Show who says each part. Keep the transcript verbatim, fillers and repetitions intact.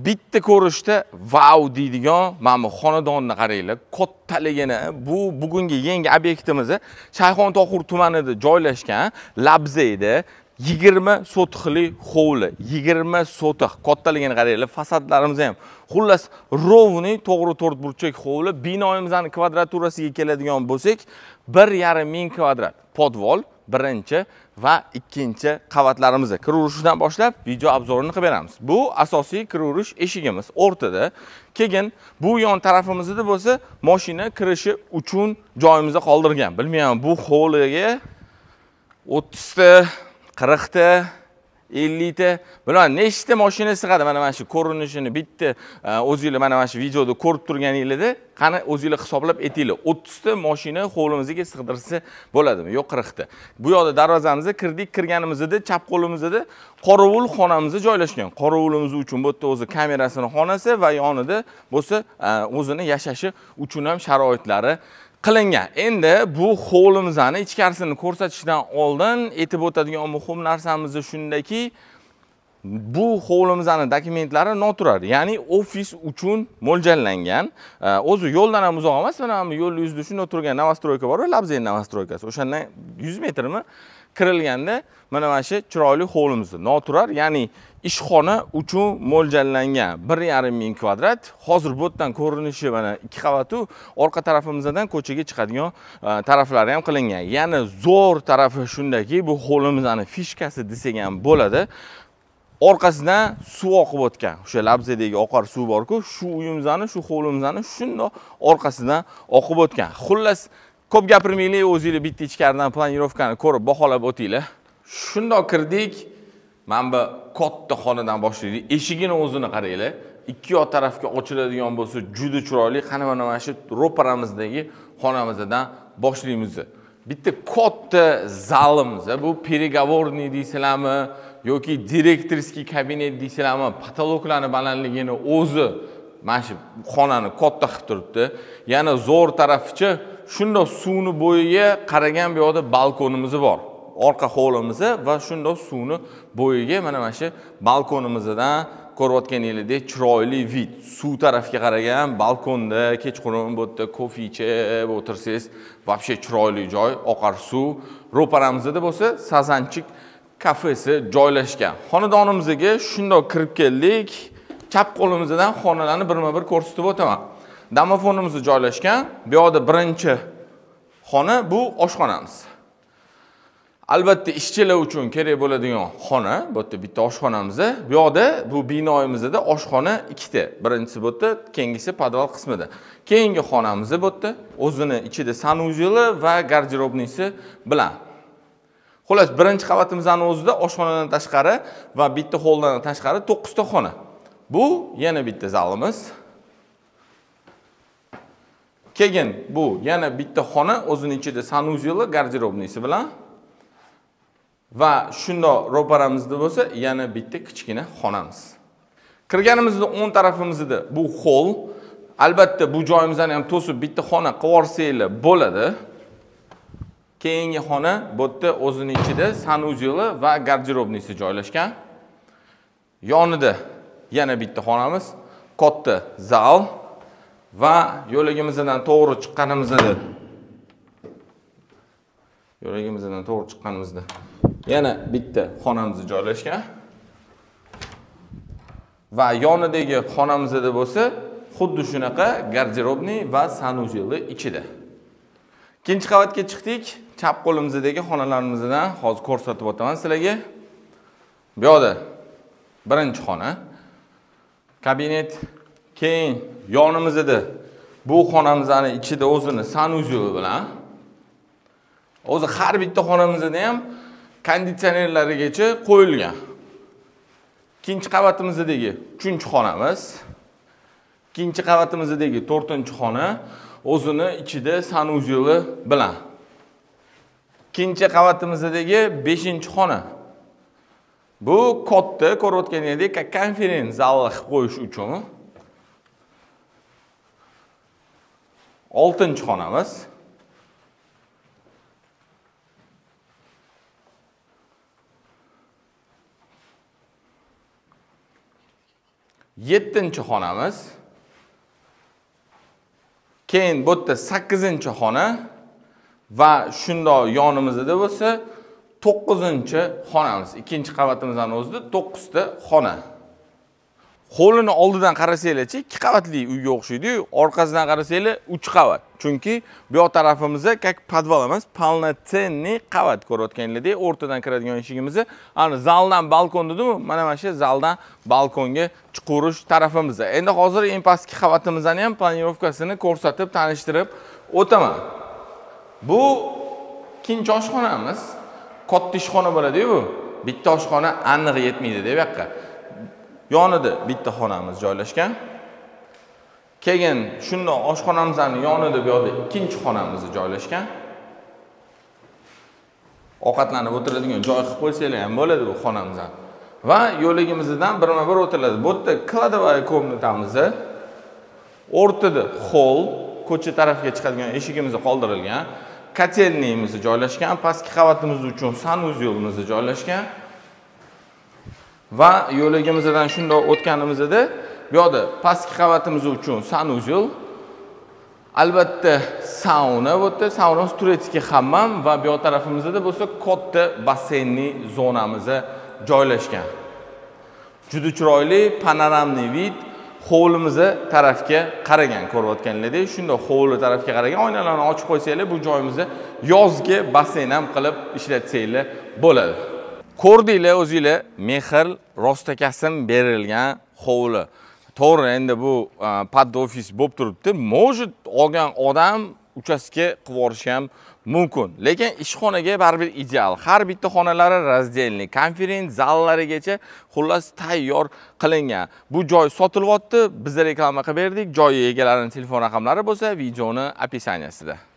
Speaker 1: bitta ko'rishda wow deydigan mana bu xonadonni qaranglar. Kattaligini, bu bugungi yangi obyektimiz Shayxontohur tumanida joylashgan Labzeyda yigirma sotixli hovli, yigirma sotix. Kattaligini qaranglar, fasadlarimiz ham. Xullas, rovni to'g'ri to'rt burchak hovli. Binoimizning kvadraturasiga keladigan bo'lsak, bir yarim ming kvadrat. Podvol birinchi va ikkinchi qavatlarimizda kiraverishdan boshlab video obzorini qilib beramiz. Bu asosiy kiraverish eshigimiz o'rtada. Keyin bu yon tarafimizda bo'lsa, mashina kirishi uchun joyimizni qoldirgan. Bilmayman, bu hovliga o'ttiz ta, qirq ta, ellik ta, bilan nechta mashina sig'adi? Mana mana shu ko'rinishini bitta o'zingizlar mana mana shu videoda ko'rib turganingizda, qani o'zingizlar hisoblab aytinglar. o'ttiz ta mashina hovlimizga sig'dirsa bo'ladimi? Yo'q, qirq ta. Bu yoqda darvozamizga kirdik, kirganimizda chap qo'limizda qorovul xonamiz joylashgan. Qorovulimiz uchun bu yerda o'zi kamerasini xonasi va yonida bo'lsa o'zini yashashi uchun ham sharoitlari qilingan. Endi bu hovlimizning ichkarisini ko'rsatishdan oldin aytib o'tadigan muhim narsamiz shundaki, bu hovlimizning dokumentlari noturar, ya'ni ofis uchun mo'ljallangan. O'zi yo'ldan ham uzoq emas, mana bu yo'l yuzida shunda turgan novostroyka bor, Labzey novostroykasi. O'shandan yuz metrmi kirilganda mana mana shu chiroyli hovlimiz noturar, ya'ni ishxona uchun mo'ljallangan bir yarim ming kvadrat. Hozir bu yerdan ko'rinishi mana ikki qavatu, orqa tarafimizdan ko'chaga chiqadigan taraflari ham qilingan. Ya'ni zo'r tarafi shundaki, bu hovlimizning fishkasi desak ham bo'ladi. Orqasidan suv oqib o'tgan. O'sha Labzeydagi oqar suv bor-ku, shu uyimizning, shu hovlimizning shundoq orqasidan oqib o'tgan. Xullas, ko'p gapirmaylik, o'zingizlar bitta ichkaridan planirovkani ko'rib baholab o'tinglar. Shundoq kirdik. Mana bu katta xonadan boshlaylik. Eshigini o'zini qaranglar. Ikki yoq tarafga ochiladigan bo'lsa, juda chiroyli. Qani mana mana shu ro'paramizdagi xonamizdan boshlaymiz. Bitta katta zalimiz. Bu переговорный deysizlarmi yoki direktorskiy kabinet deysizlarmi? Patologlarning balandligini o'zi mana shu xonani katta qilib turibdi. Yana zo'r tarafchi shundoq suvni bo'yiga qaragan bu yoqda balkonimiz bor. Orqa hovlimiz va shundoq suvni bo'yiga mana mana shu balkonimizdan ko'rayotganingizdek chiroyli vid. Suv tarafga qaragan balkonda kechqurun bu yerda kofe ichib o'tirsangiz, вообще chiroyli joy, oqar suv. Ro'paramizda bo'lsa Sazanchik kafesi joylashgan. Xonadonimizga shundoq kirib keldik. Chap qo'limizdan xonalarni birma-bir ko'rsatib o'taman. Domofonimiz joylashgan. Bu yoqda birinchi xona bu oshxonamiz. Albatta ishchilar uchun kerak bo'ladigan xona, bu yerda bitta oshxonamiz. Bu yoqda bu binoyimizda oshxona ikkita. Birinchisi bu yerda, keyingisi podval qismida. Keyingi xonamiz bu yerda o'zini ichida sanuzyeli va garderobnisi bilan. Xullas, birinchi qavatimizning o'zida oshxonadan tashqari va bitta holdan tashqari to'qqiz ta xona. Bu yana bitta zalimiz. Keyin bu yana bitta xona o'zini ichida sanuzyeli, garderobnisi bilan. Va shundoq ro'paramizda bo'lsa, yana bitta kichkina xonamiz. Kirganimizda o'ng tarafimizda bu hol. Albatta bu joyimizni ham to'sib bitta xona qilib olsanglar bo'ladi. Keyingi xona bu yerda o'zining ichida sanuzyeli va garderobnisi joylashgan. Yonida yana bitta xonamiz, katta zal va yo'ligimizdan to'g'ri chiqqanimizda yo'ligimizdan to'g'ri chiqqanimizda yana bitta xonamiz joylashgan. Va yonidagi xonamizda bo'lsa, xuddi shunaqa garderobniy va sanuzyeli ichida. Ikkinchi qavatga chiqdik. Chap qo'limizdagi xonalarimizdan hozir ko'rsatib o'taman sizlarga. Bu yoqda birinchi xona, kabinet, keyin yonimizda bu xonamizning ichida o'zini sanuzyeli bilan, o'zi har bitta xonamizda ham konditsionerlarigacha qo'yilgan. Ikkinchi qavatimizdagi uchinchi xonamiz, ikkinchi qavatimizdagi to'rtinchi xona o'zini ichida sanuzyeli bilan. Ikkinchi qavatimizdagi beshinchi xona. Bu katta ko'rayotganingizdek konferensiya zali qilib qo'yish uchun. oltinchi xonamiz. yettinchi xonamiz. Keyin bu yerda sakkizinchi xona va shundoq yonimizda bo'lsa to'qqizinchi xonamiz. Ikkinchi qavatimizdan o'zida to'qqizta xona. Hovlini oldidan qarasanglar-chi, ikki qavatli uyga o'xshaydi-yu, orqasidan qarasanglar uch qavat. Chunki bu yoq tarafimizda как podval emas, полноценный qavat ko'rayotganinglardek, o'rtadan kiradigan eshigimizni, ana zaldan balkon dedim-ku, mana mana shu zaldan balkonga chiqarish tarafimizda. Endi hozir eng pastki qavatimizni ham planirovkasini ko'rsatib, tanishtirib o'taman. Bu ikkinchi oshxonamiz. Katta ishxona bo'ladi-yu bu. Bitta oshxona aniq yetmaydi deb yoqqa. Yonida bitta xonamiz joylashgan. Keyin shundoq oshxonamizning yonida bu yoqda ikkinchi xonamiz joylashgan. Ovqatlanib o'tiradigan joy qilib qo'ysanglar ham bo'ladi bu xonamizdan. Va yo'ligimizdan birma-bir o'tiladi. Bu yerda kladovaya komnatamiz, o'rtada hol, ko'cha tarafga chiqadigan eshigimiz qoldirilgan. Kotelniyimiz joylashgan, pastki qavatimiz uchun sanuzyolimiz joylashgan. Va yo'ligimizdan shundoq o'tganimizda bu yoqda pastki qavatimiz uchun sanuzyol, albatta sauna, bu yerda sauna turetskiy hammam va bu yoq tarafimizda bo'lsa katta basseynli zonamiz joylashgan. Juda chiroyli panoramli vid hovlimiz tarafga qaragan ko'rayotganinglardek, shundoq hovli tarafga qaragan oynalarni ochib qo'ysanglar, bu joyimizni yozgi basseyn ham qilib ishlatsanglar bo'ladi. Ko'rdinglar o'zinglar, mehr rostakasim berilgan hovli. To'g'ri, endi bu pad ofis bo'lib turibdi. Может, olgan odam uchastka qilib yuborish ham mumkin. Lekin ishxonaga baribir ideal. Har bitta xonalari razdelniy, konferens zallarigacha xullas tayyor qilingan. Bu joy sotilyapti, biz reklama qilib berdik. Joy egalarining telefon raqamlari bo'lsa, videoning описаниесida.